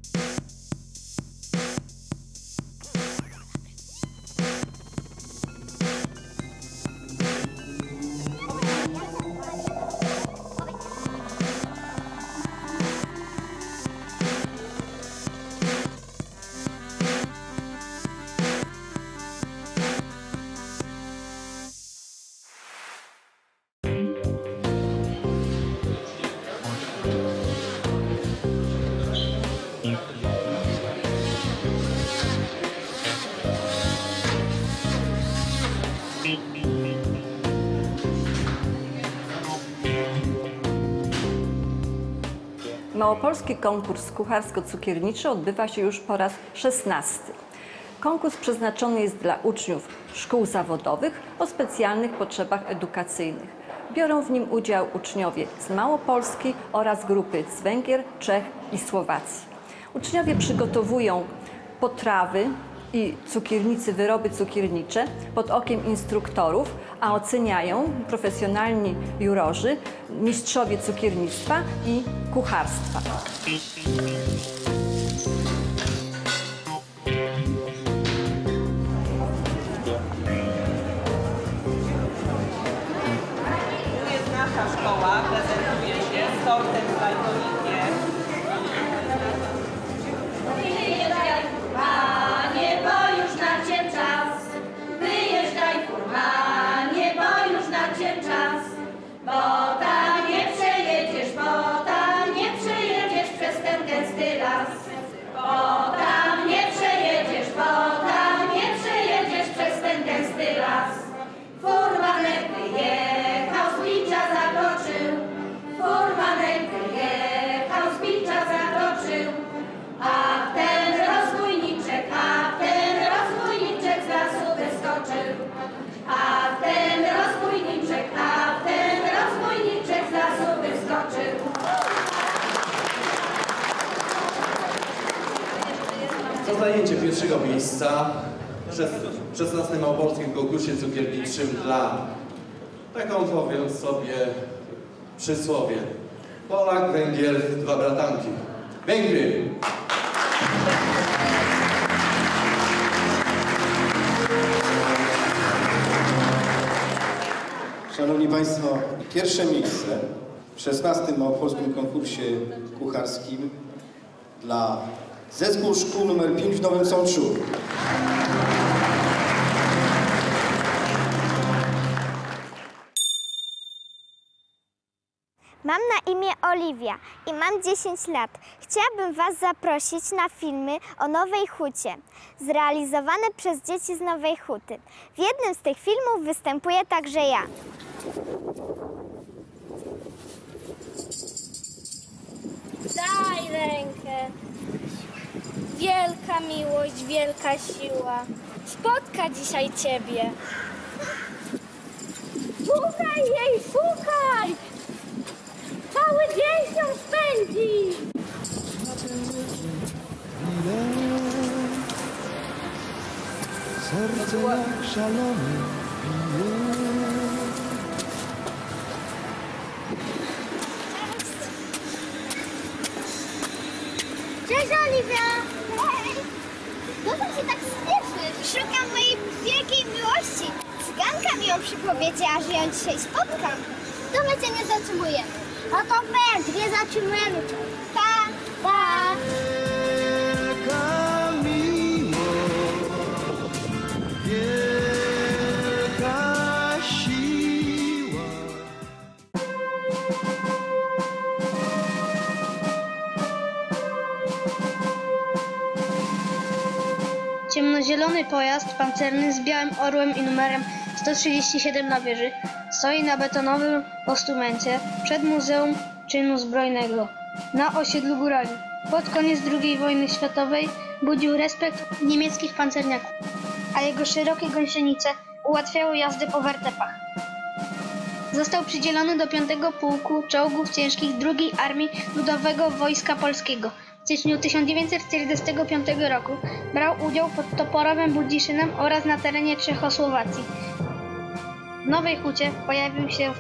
Małopolski konkurs kucharsko-cukierniczy odbywa się już po raz 16. Konkurs przeznaczony jest dla uczniów szkół zawodowych o specjalnych potrzebach edukacyjnych. Biorą w nim udział uczniowie z Małopolski oraz grupy z Węgier, Czech i Słowacji. Uczniowie przygotowują potrawy i cukiernicy wyroby cukiernicze pod okiem instruktorów, a oceniają profesjonalni jurorzy, mistrzowie cukiernictwa i kucharstwa. Tu jest nasza szkoła, prezentuje się z tortem z lajkonikiem. Furmanie, bo już nadciął czas. Wyjeżdżaj, furmanie, bo już nadciął czas. Bo tam nie przejedziesz, przez ten gęsty las. Bo tam nie przejedziesz, przez ten gęsty las. Furmanek wyjechał, z bicza zakroczył. Furmanek wyjechał, z bicza zakroczył. A ten rozbójniczek z lasu wyskoczył. A ten rozbójniczek z lasu wyskoczył. Za zajęcie pierwszego miejsca w 16. Małopolskim konkursie cukierniczym dla, taką powiem sobie przysłowie, Polak, Węgier, dwa bratanki. Węgry! Szanowni Państwo, pierwsze miejsce w 16. Małopolskim konkursie kucharskim dla Zespół Szkół nr 5 w Nowym Sączu. Mam na imię Oliwia i mam 10 lat. Chciałabym Was zaprosić na filmy o Nowej Hucie, zrealizowane przez dzieci z Nowej Huty. W jednym z tych filmów występuję także ja. Daj rękę. Wielka miłość, wielka siła spotka dzisiaj Ciebie. Szukaj jej, szukaj! Cały dzień się spędzi! Serce jak szalone bije. Cześć, Oliwia! Hej! Dokąd się tak spieszysz? Szukam mojej wielkiej miłości. Cyganka mi ją przypowiedziała, że ją dzisiaj spotkam. To my cię nie zatrzymujemy. No to my, nie zatrzymujemy cię. Pa! Pa! Wielka miłość, wielka siła. Ciemnozielony pojazd pancerny z białym orłem i numerem 137 na wieży stoi na betonowym postumencie przed Muzeum Czynu Zbrojnego na osiedlu Górali. Pod koniec II wojny światowej budził respekt niemieckich pancerniaków, a jego szerokie gąsienice ułatwiały jazdę po wertepach. Został przydzielony do 5. Pułku Czołgów Ciężkich II Armii Ludowego Wojska Polskiego. W styczniu 1945 roku brał udział pod Toporowem Budziszynem oraz na terenie Czechosłowacji. W Nowej Hucie pojawił się w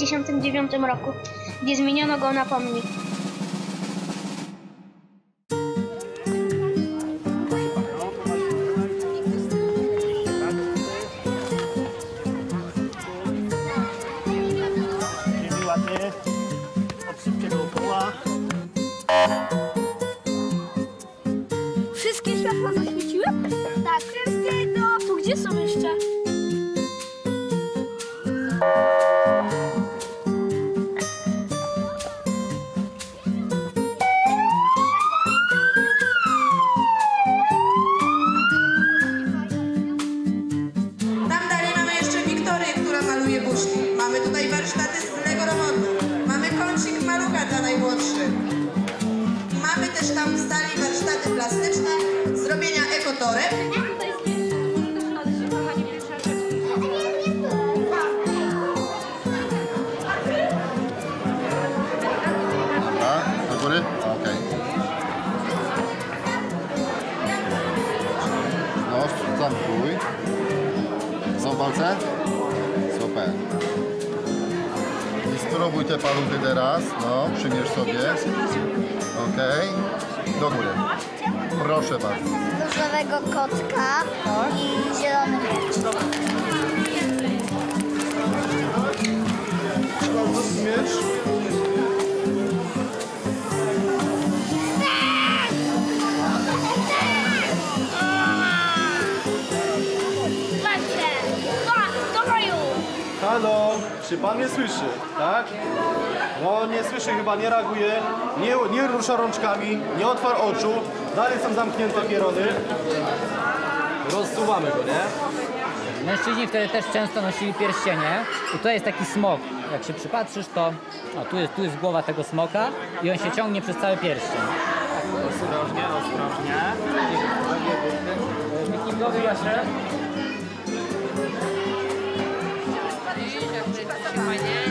1969 roku, gdzie zmieniono go na pomnik. ładnie. Odsypcie dookoła. Wszystkie światła zaświeciły? Tak, wszystkie do... Tu gdzie są jeszcze? Tam dalej mamy jeszcze Wiktorię, która maluje buźki. Mamy tutaj warsztaty z Lego robotu. Mamy kącik malucha dla najmłodszych. I mamy też tam w sali warsztaty plastyczne, zrobienia ekotoreb. Dobra, do góry? Okej. No, zamkuj. Są palce? Super. I spróbuj te paluchy teraz. No, przymierz sobie. Okej. Do góry. Proszę bardzo. Różowego kotka i zielony miecz. Miecz. Macie! Do boju! Halo, czy pan mnie słyszy, tak? No nie słyszy, chyba nie reaguje, nie rusza rączkami, nie otwarł oczu, dalej są zamknięte pierony. Rozsuwamy go, nie? Mężczyźni wtedy też często nosili pierścienie i tutaj jest taki smok. Jak się przypatrzysz, to o, tu jest głowa tego smoka i on się ciągnie przez cały pierścień. Ostrożnie, ostrożnie. Wikingowy Jasie. Fajnie.